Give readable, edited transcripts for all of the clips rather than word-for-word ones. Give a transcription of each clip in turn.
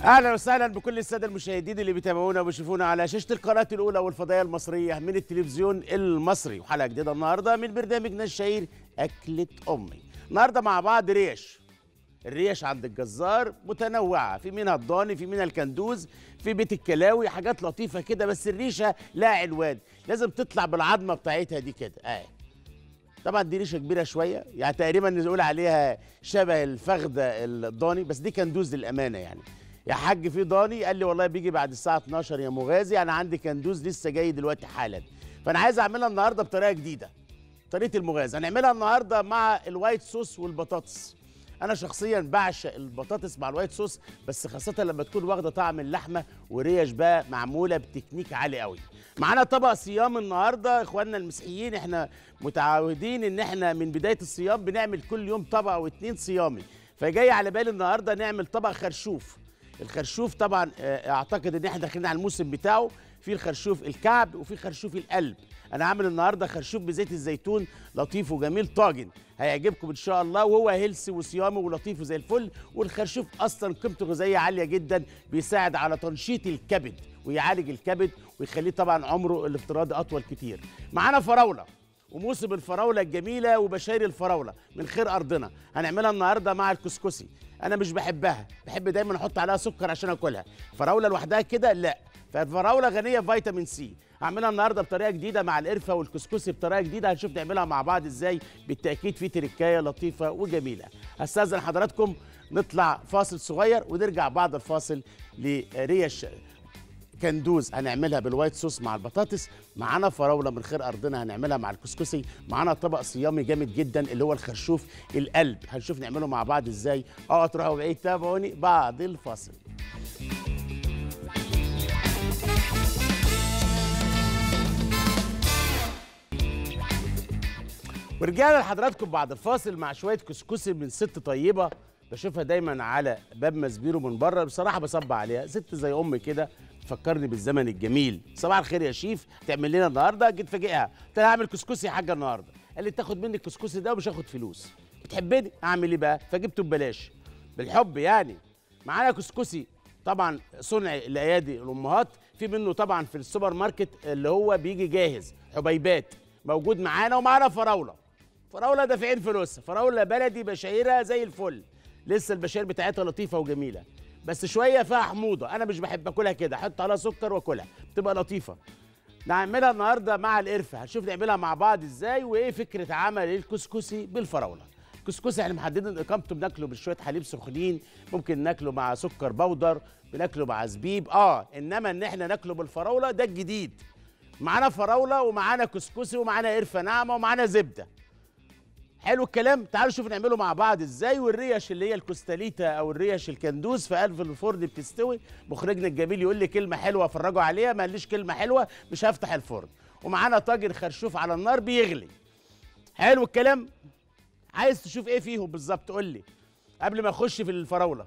اهلا وسهلا بكل الساده المشاهدين اللي بيتابعونا وبيشوفونا على شاشه القناه الاولى والفضائيه المصريه من التلفزيون المصري، وحلقه جديده النهارده من برنامجنا الشهير اكله امي. النهارده مع بعض الريش عند الجزار متنوعه، في منها الضاني، في منها الكندوز، في بيت الكلاوي، حاجات لطيفه كده. بس الريشه لها عنوان، لازم تطلع بالعظمه بتاعتها دي كده. طبعا دي ريشه كبيره شويه، يعني تقريبا نقول عليها شبه الفخده الضاني، بس دي كندوز للامانه. يعني يا حاج في ضاني قال لي والله بيجي بعد الساعه 12 يا مغازي، انا عندي كندوز لسه جاي دلوقتي حالا. فانا عايز اعملها النهارده بطريقه جديده، طريقه المغازي. هنعملها النهارده مع الوايت صوص والبطاطس. انا شخصيا بعشق البطاطس مع الوايت صوص، بس خاصه لما تكون واخده طعم اللحمه وريش بقى معموله بتكنيك عالي قوي. معانا طبق صيام النهارده اخواننا المسيحيين، احنا متعودين ان احنا من بدايه الصيام بنعمل كل يوم طبق او اتنين صيامي، فجاي على بالي النهارده نعمل طبق خرشوف. الخرشوف طبعا اعتقد ان احنا داخلين على الموسم بتاعه، في الخرشوف الكعب وفي خرشوف القلب. انا عامل النهارده خرشوف بزيت الزيتون لطيف وجميل طاجن، هيعجبكم ان شاء الله، وهو هيلسي وصيامي ولطيف وزي الفل. والخرشوف اصلا قيمته الغذائيه عاليه جدا، بيساعد على تنشيط الكبد ويعالج الكبد ويخليه طبعا عمره الافتراضي اطول كتير. معانا فراوله وموسم الفراوله الجميله وبشاير الفراوله من خير ارضنا، هنعملها النهارده مع الكسكسي. انا مش بحبها، بحب دايما احط عليها سكر عشان اكلها. فراوله لوحدها كده لا، فالفراوله غنيه بفيتامين سي. هعملها النهارده بطريقه جديده مع القرفه والكسكسي بطريقه جديده، هنشوف نعملها مع بعض ازاي. بالتاكيد في تركايه لطيفه وجميله. هستاذن حضراتكم نطلع فاصل صغير ونرجع بعد الفاصل لريش كندوز هنعملها بالوايت صوص مع البطاطس. معانا فراوله من خير ارضنا هنعملها مع الكسكسي. معانا طبق صيامي جامد جدا اللي هو الخرشوف القلب، هنشوف نعمله مع بعض ازاي. تروحوا بعيد، تابعوني بعد الفاصل. ورجعنا لحضراتكم بعد الفاصل مع شويه كسكسي من ست طيبه، بشوفها دايما على باب مسبيرو من بره، بصراحه بصب عليها. ست زي امي كده تفكرني بالزمن الجميل. صباح الخير يا شيف، تعمل لنا النهارده؟ جيت فاجئها قلت لها هعمل كسكسي يا حاجه النهارده. قال لي تاخد مني الكسكسي ده ومش هاخد فلوس، بتحبني اعمل ايه بقى؟ فجبته ببلاش بالحب يعني. معانا كسكسي طبعا صنع الايادي الامهات، في منه طبعا في السوبر ماركت اللي هو بيجي جاهز حبيبات موجود معانا. ومعانا فراوله دافعين فلوسها، فراوله بلدي بشايرها زي الفل، لسه البشاير بتاعتها لطيفه وجميله، بس شويه فيها حموضه، انا مش بحب اكلها كده، احط عليها سكر واكلها بتبقى لطيفه. نعملها النهارده مع القرفه، هنشوف نعملها مع بعض ازاي، وايه فكره عمل الكسكسي بالفراوله. الكسكسي احنا محددين اقامته، بناكله بشويه حليب سخنين، ممكن ناكله مع سكر بودر، بناكله مع زبيب، انما ان احنا ناكله بالفراوله ده الجديد. معانا فراوله ومعانا كسكسي ومعانا قرفه ناعمه ومعانا زبده. حلو الكلام، تعالوا شوف نعمله مع بعض ازاي. والريش اللي هي الكوستاليتا او الريش الكندوز في قلب الفرن بتستوي. مخرجنا الجميل يقول لي كلمه حلوه افرجوا عليها، ما قاليش كلمه حلوه مش هفتح الفرن. ومعانا طاجن خرشوف على النار بيغلي. حلو الكلام. عايز تشوف ايه فيهم بالظبط قول لي قبل ما اخش في الفراوله.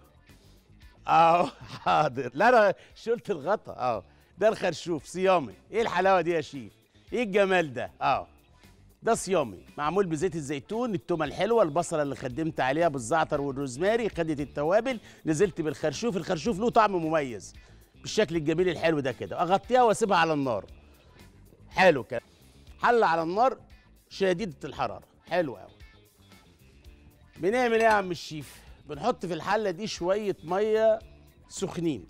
حاضر. لا انا شلت الغطا. ده الخرشوف صيامي. ايه الحلاوه دي يا شيف؟ ايه الجمال ده؟ ده صيامي معمول بزيت الزيتون، التومه الحلوه، البصله اللي خدمت عليها بالزعتر والروزماري، خدت التوابل، نزلت بالخرشوف. الخرشوف له طعم مميز بالشكل الجميل الحلو ده كده. اغطيها واسيبها على النار. حلو كده. حله على النار شديده الحراره. حلو قوي. بنعمل ايه يا عم الشيف؟ بنحط في الحله دي شويه ميه سخنين.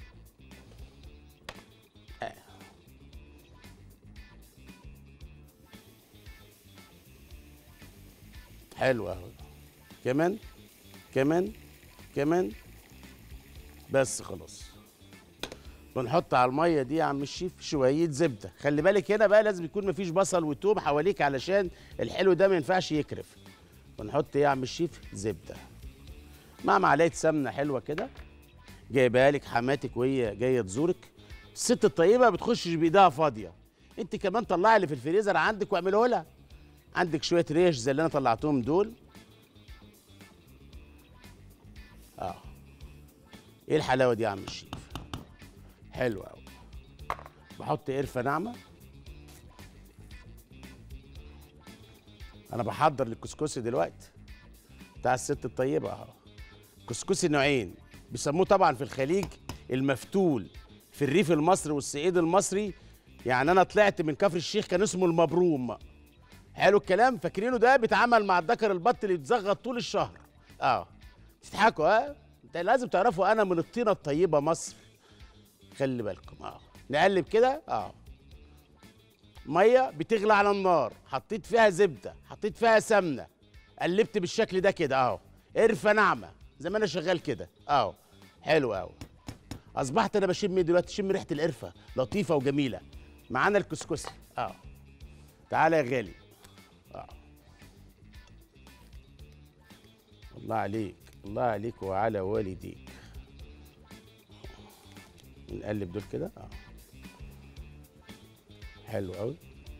حلو اهو. كمان كمان كمان. بس خلاص. بنحط على الميه دي يا عم الشيف شويه زبده. خلي بالك هنا بقى لازم يكون مفيش بصل وتوم حواليك علشان الحلو ده ما ينفعش يكرف. بنحط ايه يا عم الشيف؟ زبده مع معلقه سمنه حلوه كده، جايبها لك حماتك وهي جايه تزورك. الست الطيبه بتخشش بايدها فاضيه. انت كمان طلعي اللي في الفريزر عندك واعمله لها. عندك شويه ريش زي اللي انا طلعتهم دول. ايه الحلاوه دي يا عم الشيف؟ حلو قوي. بحط قرفه ناعمه. انا بحضر للكسكسي دلوقتي بتاع الست الطيبه كسكسي نوعين، بيسموه طبعا في الخليج المفتول في الريف المصري والصعيد المصري. يعني انا طلعت من كفر الشيخ كان اسمه المبروم. حلو الكلام. فاكرينه ده بيتعمل مع الذكر البط اللي بيتزغط طول الشهر. تضحكوا انت لازم تعرفوا انا من الطينه الطيبه مصر. خلي بالكم. نقلب كده. ميه بتغلى على النار، حطيت فيها زبده، حطيت فيها سمنه، قلبت بالشكل ده كده قرفه ناعمه زي ما انا شغال كده. حلو قوي. اصبحت انا بشم دلوقتي، شم ريحه القرفه لطيفه وجميله. معانا الكسكسي. تعالى يا غالي. الله عليك، الله عليك وعلى والديك. نقلب دول كده. حلو قوي.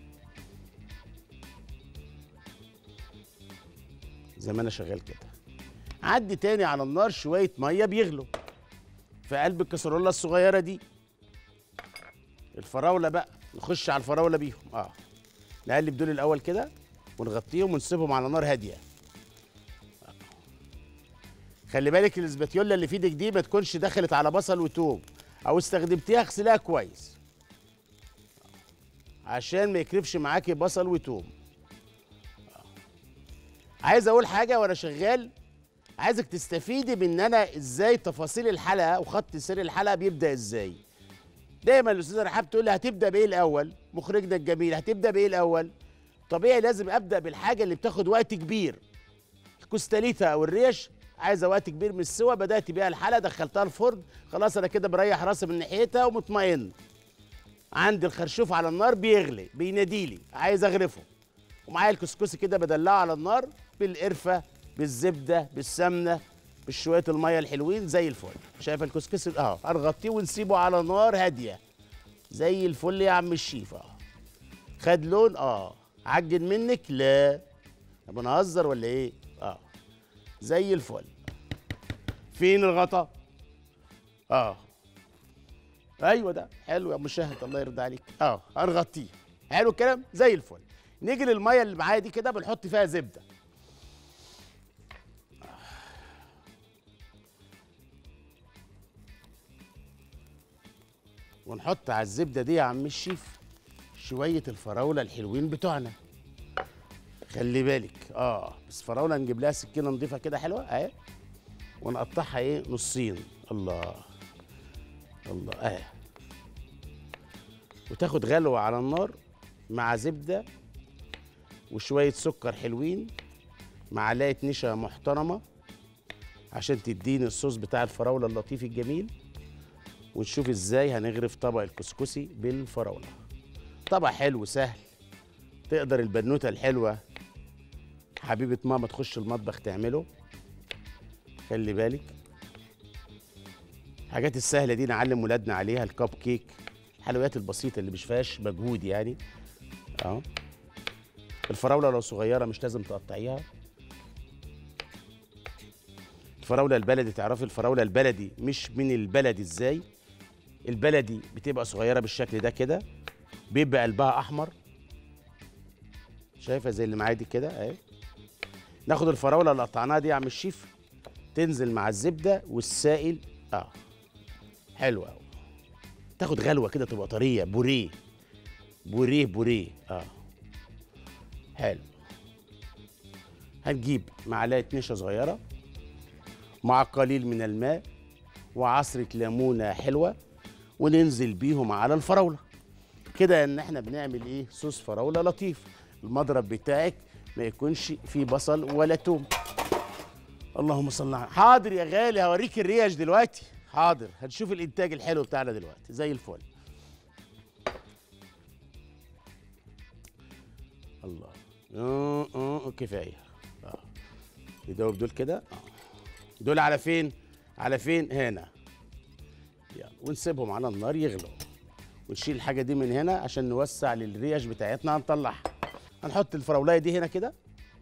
زي ما انا شغال كده. عدي تاني على النار شويه ميه بيغلوا في قلب الكسرولة الصغيره دي. الفراوله بقى، نخش على الفراوله بيهم. نقلب دول الاول كده ونغطيهم ونسيبهم على نار هاديه. خلي بالك الاسباتيولا اللي في ايدك دي ما تكونش دخلت على بصل وتوم او استخدمتيها، اغسليها كويس عشان ما يكرفش معاكي بصل وتوم. عايز اقول حاجه وانا شغال، عايزك تستفيدي من انا ازاي تفاصيل الحلقه وخط سير الحلقه بيبدا ازاي. دايما الاستاذه رحاب تقول لي هتبدا بايه الاول، مخرجنا الجميل هتبدا بايه الاول. طبيعي لازم ابدا بالحاجه اللي بتاخد وقت كبير. الكوستاليتا او الريش عايزه وقت كبير من السوا، بدات بيها الحلقه، دخلتها الفرن، خلاص انا كده بريح راسي من ناحيتها ومطمئن. عندي الخرشوف على النار بيغلي بيناديلي عايز اغرفه، ومعايا الكسكسي كده بدلعه على النار بالقرفه بالزبده بالسمنه بشويه الميه الحلوين زي الفل. شايف الكسكسي هنغطيه ونسيبه على نار هاديه زي الفل يا عم الشيف. خد لون. عجن منك؟ لا. طب نهزر ولا ايه؟ زي الفل. فين الغطا؟ ايوه ده حلو يا مشاهد، الله يرضى عليك. هنغطيه. حلو الكلام زي الفل. نيجي للميه اللي معايا دي كده بنحط فيها زبده. ونحط على الزبده دي يا عم الشيف شويه الفراوله الحلوين بتوعنا. خلي بالك بس فراوله نجيب لها سكينه نضيفه كده حلوه اهي، ونقطعها نصين. الله الله وتاخد غلوه على النار مع زبده وشويه سكر حلوين، معلقه نشا محترمه عشان تديني الصوص بتاع الفراوله اللطيف الجميل. ونشوف ازاي هنغرف طبق الكسكسي بالفراوله. طبق حلو سهل، تقدر البنوته الحلوه حبيبه ماما تخش المطبخ تعمله. خلي بالك الحاجات السهله دي نعلم ولادنا عليها. الكب كيك، الحلويات البسيطه اللي مش فيهاش مجهود يعني. الفراوله لو صغيره مش لازم تقطعيها. الفراوله البلدي، تعرفي الفراوله البلدي مش من البلدي ازاي. البلدي بتبقى صغيره بالشكل ده كده، بيبقى قلبها احمر. شايفه زي اللي معايا دي كده اهي. ناخد الفراوله اللي قطعناها دي يا عم الشيف، تنزل مع الزبده والسائل. حلو قوي. تاخد غلوه كده تبقى طريه، بوريه بوريه بوريه. حلو. هنجيب معلقه نشا صغيره مع قليل من الماء وعصره ليمونه حلوه، وننزل بيهم على الفراوله كده ان احنا بنعمل صوص فراوله لطيف. المضرب بتاعك ما يكونش فيه بصل ولا توم. اللهم صل على. حاضر يا غالي، هوريك الريش دلوقتي. حاضر، هنشوف الانتاج الحلو بتاعنا دلوقتي زي الفل. الله. كفايه. يدوب دول كده. دول على فين؟ على فين؟ هنا. يلا ونسيبهم على النار يغلوا، ونشيل الحاجه دي من هنا عشان نوسع للريش بتاعتنا. هنطلعها، هنحط الفراولايه دي هنا كده،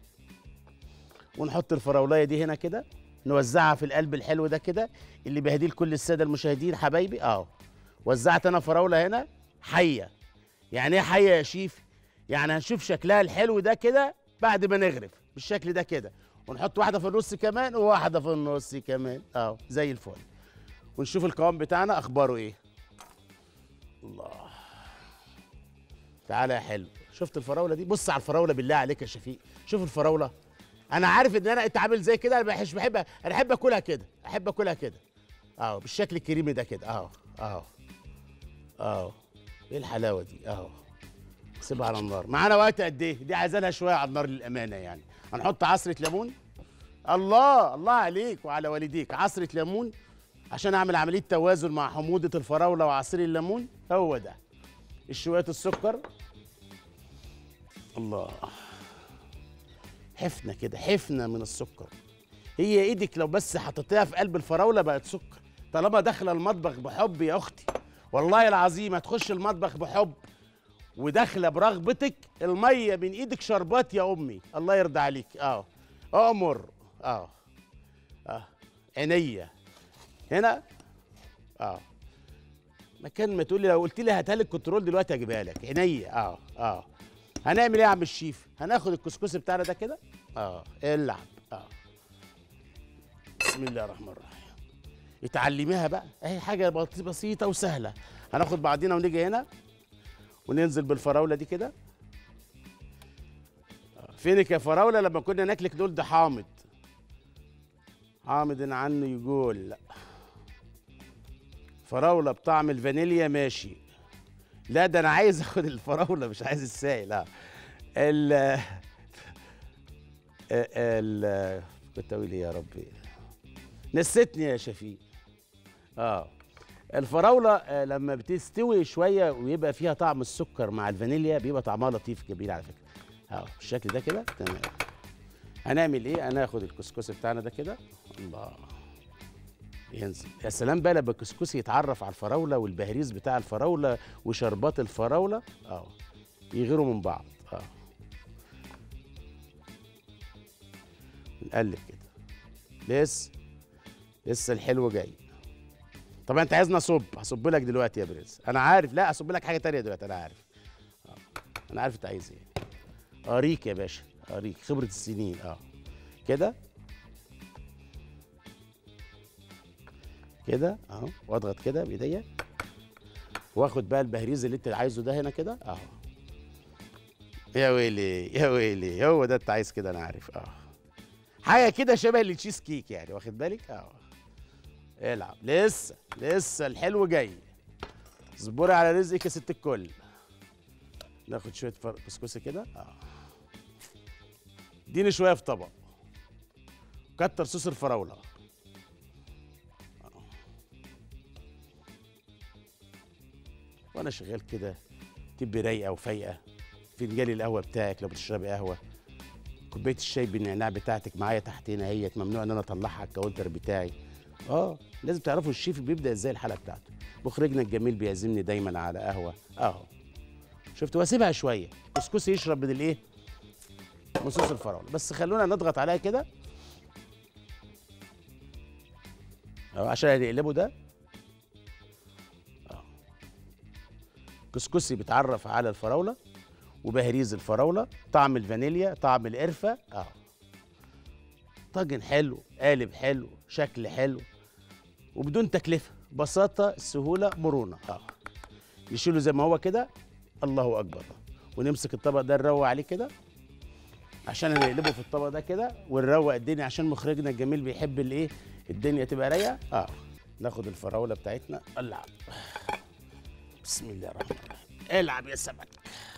ونحط الفراولايه دي هنا كده، نوزعها في القلب الحلو ده كده اللي بهديه لكل الساده المشاهدين حبايبي. وزعت انا فراوله هنا حيه. يعني ايه حيه يا شيف؟ يعني هنشوف شكلها الحلو ده كده بعد ما نغرف بالشكل ده كده، ونحط واحده في النص كمان وواحده في النص كمان. زي الفل. ونشوف القوام بتاعنا اخباره ايه. الله، تعالى يا حلو. شفت الفراوله دي؟ بص على الفراوله بالله عليك يا شفيق، شوف الفراوله. انا عارف ان انت عامل زي كده، انا مش بحبها، انا احب اكلها كده، احب اكلها كده اهو بالشكل الكريمي ده كده اهو اهو اهو. ايه الحلاوه دي اهو. سيبها على النار. معانا وقت قد ايه؟ دي عايزه لها شويه على النار للامانه يعني. هنحط عصره ليمون. الله الله عليك وعلى والديك. عصره ليمون عشان اعمل عمليه توازن مع حموضه الفراوله وعصير الليمون. هو ده. شويه السكر. الله، حفنه كده، حفنه من السكر. هي ايدك لو بس حطيتيها في قلب الفراوله بقت سكر. طالما داخله المطبخ بحب يا اختي، والله العظيم هتخش المطبخ بحب وداخله برغبتك. الميه من ايدك شربات يا امي. الله يرضى عليك. امر. اه اه عينيا هنا. مكان ما تقولي، لو قلت لي هاتها لي الكنترول دلوقتي هجيبها لك عينيا. هنعمل ايه يا عم الشيف؟ هناخد الكسكسي بتاعنا ده كده. العب. بسم الله الرحمن الرحيم. اتعلميها بقى، اهي حاجه بسيطه وسهله. هناخد بعضينا ونيجي هنا وننزل بالفراوله دي كده. فينك يا فراوله لما كنا ناكلك دول؟ ده حامض، حامض عنه يقول. لا، فراوله بطعم الفانيليا ماشي. لا ده انا عايز اخد الفراوله مش عايز السائل. كنت اقول ايه يا ربي؟ نسيتني يا شفيق. الفراوله لما بتستوي شويه ويبقى فيها طعم السكر مع الفانيليا بيبقى طعمها لطيف جميل على فكره. بالشكل ده كده تمام. هنعمل ايه؟ هناخد الكسكسي بتاعنا ده كده. الله، ينزل. يا سلام بقى لما الكسكسي يتعرف على الفراوله والبهريز بتاع الفراوله وشربات الفراوله يغيروا من بعض. نقلب كده. لسه الحلو جاي. طبعا انت عايزني هصب لك دلوقتي يا برنس. انا عارف. لا، اصب لك حاجه تانية دلوقتي. انا عارف. انا عارف انت عايز ايه. اوريك يا باشا، اوريك خبره السنين. كده كده اهو. واضغط كده بايديا واخد بقى البهريز اللي انت عايزه ده هنا كده اهو. يا ويلي يا ويلي، هو ده انت عايز كده. انا عارف. حاجه كده شبه التشيز كيك يعني، واخد بالك. العب. لسه الحلو جاي. اصبري على رزقك يا ست الكل. ناخد شويه كسكسي كده. اديني شويه في طبق. كتر صوص الفراوله. وانا شغال كده تبقي رايقه وفايقه. فنجان القهوه بتاعك لو بتشربي قهوه، كوبايه الشاي بالنعناع بتاعتك معايا تحتنا اهيت. ممنوع ان انا اطلعها على الكاونتر بتاعي. لازم تعرفوا الشيف بيبدا ازاي الحلقه بتاعته. مخرجنا الجميل بيعزمني دايما على قهوه شفت. واسيبها شويه كسكسي يشرب من الايه؟ من صوص الفراوله. بس خلونا نضغط عليها كده عشان هنقلبه ده. كسكسي بيتعرف على الفراوله وبهريز الفراوله، طعم الفانيليا، طعم القرفه. طاجن حلو، قالب حلو، شكل حلو، وبدون تكلفه. بساطه، سهوله، مرونه. نشيله زي ما هو كده. الله اكبر. ونمسك الطبق ده نروق عليه كده عشان هنقلبه في الطبق ده كده ونروق الدنيا عشان مخرجنا الجميل بيحب الايه؟ الدنيا تبقى رايقه. ناخد الفراوله بتاعتنا. العب. بسم الله الرحمن الرحيم. العب يا سمك.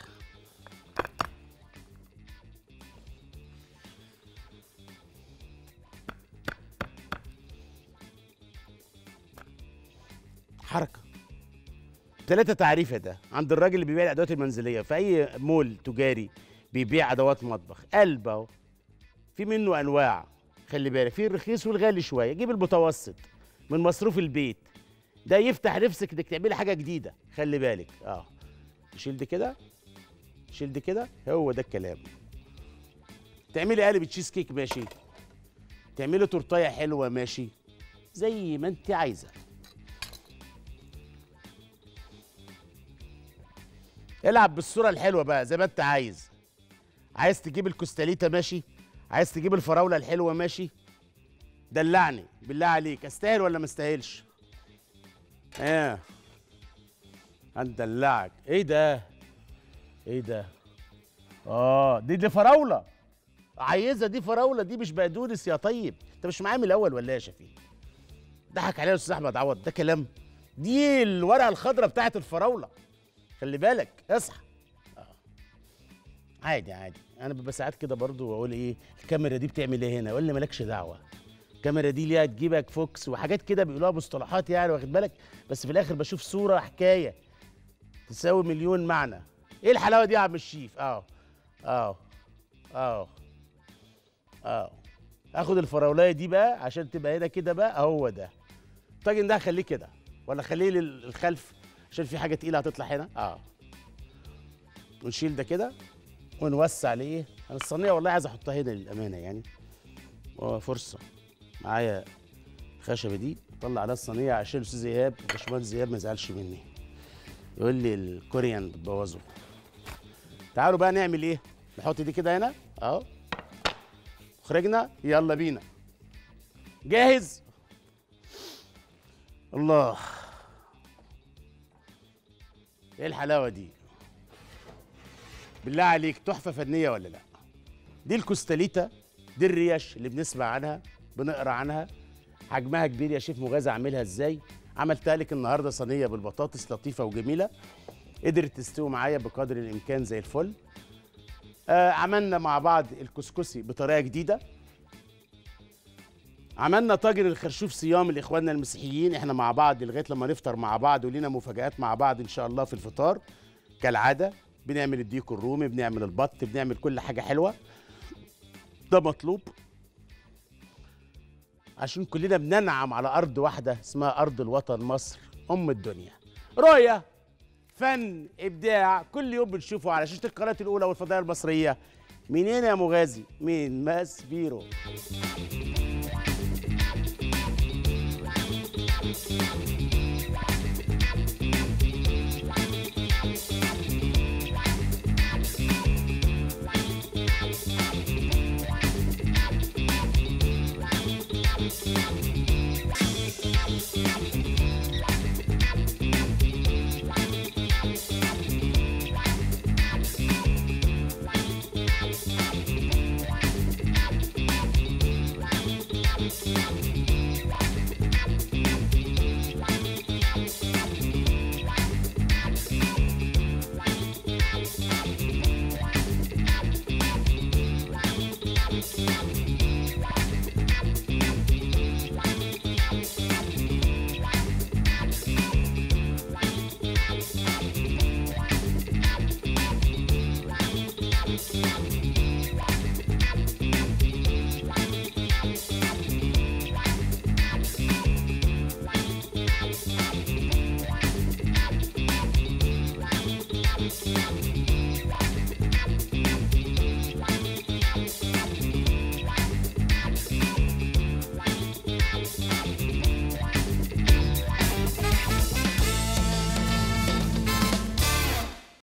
حركه. 3 تعريفه ده عند الراجل اللي بيبيع الادوات المنزليه في اي مول تجاري بيبيع ادوات مطبخ. قلب اهو. في منه انواع، خلي بالك، في الرخيص والغالي شويه. جيب المتوسط من مصروف البيت ده يفتح نفسك انك تعملي حاجه جديده. خلي بالك. شيل دي كده، شيل دي كده. هو ده الكلام. تعملي قالب تشيز كيك ماشي، تعملي تورتايه حلوه ماشي، زي ما انت عايزه. العب بالصوره الحلوه بقى زي ما انت عايز. عايز تجيب الكوستاليتا ماشي، عايز تجيب الفراوله الحلوه ماشي. دلعني بالله عليك. استاهل ولا ما استاهلش؟ ايه هندلعك. ايه ده؟ ايه ده؟ دي فراوله. عايزه دي فراوله، دي مش بقدونس يا طيب. انت مش معايا من الاول ولا يا شفيق؟ ضحك عليا الاستاذ احمد عوض، ده كلام؟ دي الورقه الخضراء بتاعت الفراوله، خلي بالك اصحى. عادي عادي، انا ببقى ساعات كده برضو واقول ايه الكاميرا دي بتعمل ايه هنا، يقول لي مالكش دعوه، الكاميرا دي ليها تجيبك فوكس وحاجات كده بيقولوها مصطلحات يعني، واخد بالك؟ بس في الاخر بشوف صوره حكايه تساوي مليون معنى. ايه الحلاوه دي يا عم الشيف؟ اه اه اخد الفراولايه دي بقى عشان تبقى هنا كده بقى. هو ده الطاجن ده، هخليه كده ولا خليه للخلف عشان في حاجه تقيله هتطلع هنا؟ ونشيل ده كده ونوسع ليه. انا الصينيه والله عايز احطها هنا للامانه يعني، فرصه معايا الخشبه دي اطلع عليها الصينيه عشان الاستاذ ايهاب وباشمهندس ايهاب ما يزعلش مني، يقول لي الكوريان بتبوظه. تعالوا بقى نعمل ايه؟ نحط دي كده هنا اهو، خرجنا يلا بينا. جاهز؟ الله، ايه الحلاوه دي بالله عليك؟ تحفه فنيه ولا لا؟ دي الكوستاليتا، دي الريش اللي بنسمع عنها بنقرا عنها، حجمها كبير يا شيف مغازي. اعملها ازاي؟ عملتها لك النهارده صينيه بالبطاطس لطيفه وجميله، قدرت تستوي معايا بقدر الامكان زي الفل. عملنا مع بعض الكسكسي بطريقه جديده، عملنا طاجن الخرشوف صيام لاخواننا المسيحيين، احنا مع بعض لغايه لما نفطر مع بعض، ولينا مفاجآت مع بعض ان شاء الله في الفطار كالعاده. بنعمل الديك الرومي، بنعمل البط، بنعمل كل حاجه حلوه، ده مطلوب عشان كلنا بننعم على ارض واحده اسمها ارض الوطن مصر ام الدنيا. رؤيه، فن، ابداع، كل يوم بنشوفه على شاشه القناه الاولى والفضائيه المصريه. منين يا مغازي؟ من ماس بيرو.